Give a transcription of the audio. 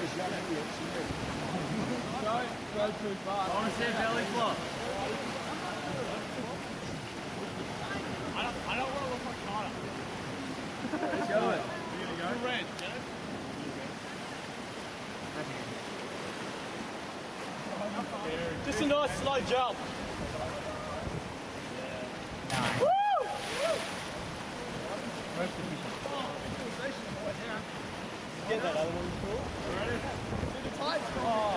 Don't go too far. I want to see a belly flop. I don't want to look like Carter. Let's go. You're going to go? Red, get it? Just a nice slow jump. Nice. Woo! Get that other one cool. Ready? See the tides. Oh.